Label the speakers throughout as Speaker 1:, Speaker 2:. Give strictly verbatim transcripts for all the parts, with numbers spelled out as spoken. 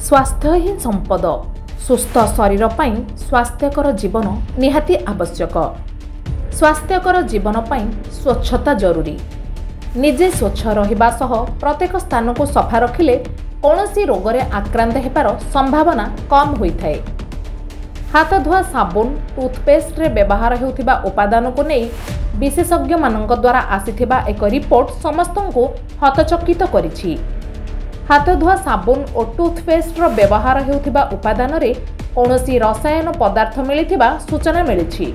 Speaker 1: स्वास्थ्य ही संपद। सुस्थ शरीर पाई स्वास्थ्यकर जीवन निहाती आवश्यक। स्वास्थ्यकर जीवन पाई स्वच्छता जरूरी। निजे स्वच्छ रहिबा सह प्रत्येक स्थान को सफा रखिले कौनसी रोगरे आक्रांत हेबार संभावना कम होइथाए। हाथ धुआ साबुन टूथपेस्ट रे व्यवहार हेउथिबा उपादान को नहीं विशेषज्ञ मानक द्वारा आसीथिबा एक रिपोर्ट समस्त को हतचकित करिछि। हाथ धुआ साबुन और टूथपेस्ट रो व्यवहार हेउथिबा उपादान रे कौनसी रसायन पदार्थ मिलिथिबा सूचना मिलिछि,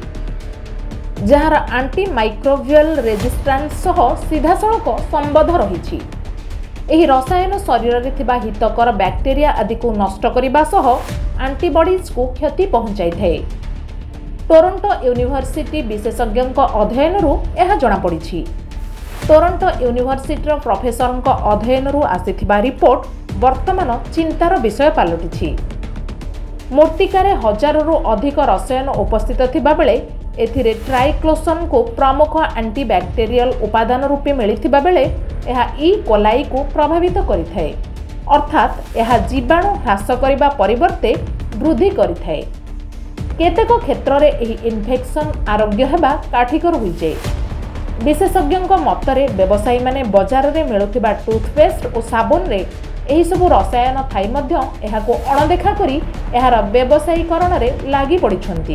Speaker 1: जहार आंटी माइक्रोबियल रेजिस्टेंस सह सीधासळख संबंध रहिछि। एही रसायन शरीर रे थिबा हितकर बैक्टेरिया आदि को नष्ट करिबा सह एंटीबॉडीज को क्षति पहुंचाई थाए। टोरंटो यूनिवर्सिटी विशेषज्ञ अध्ययन रु यह जणा पड़िछि। टोरंटो यूनिवर्सिटी प्रोफेसर अध्ययन रु आसीथिबा रिपोर्ट वर्तमान चिंतार विषय पालटिछि। मूर्तिकार हजारों रु अधिक रसायन उपस्थित थिबा बेले एथिरे ट्राइक्लोसन को प्रमुख एंटीबैक्टेरियल उपादान रूपे मिलिथिबा बेले एहा ई कोलाई को प्रभावित करिथाए, अर्थात एहा जीवाणु ह्रास करिबा परिवर्ते वृद्धि करिथाए। केतेक क्षेत्र रे एही इन्फेक्शन आरोग्य हेबा काठिकर होई जाय। विशेषज्ञों मतरे व्यवसायी माने बाजार रे मिलुथिबा टूथपेस्ट और साबुन रे एही सब रसायन थाई मध्य एहाको अणदेखा करी एहार व्यवसायीकरण रे लागि पड़िछंती।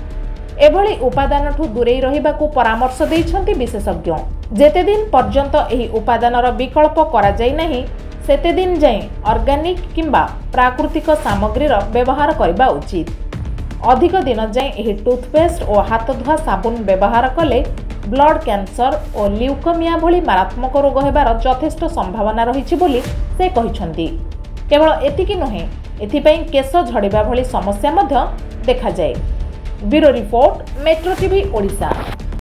Speaker 1: एभली उपादान ठू दूरे रहिबाकू परामर्श दैछंती विशेषज्ञ। जेते दिन पर्यंत एही उपादानर विकल्प करा जाय नाही सेते दिन जाय ऑर्गेनिक किंबा प्राकृतिक सामग्रीर व्यवहार करबा उचित। अधिक दिन जाय एही टूथपेस्ट और हाथ धुआ साबुन व्यवहार कले ब्लड कैंसर और ल्यूकेमिया भली मारात्मक रोग हेबार यथेष्ट संभावना रहिछि बोली से कहिछंती। केवल एतिकी नुहे, एथिपई केश झड़िबा भली समस्या मध्य देखा जाय। Bureau report, metro TV Odisha.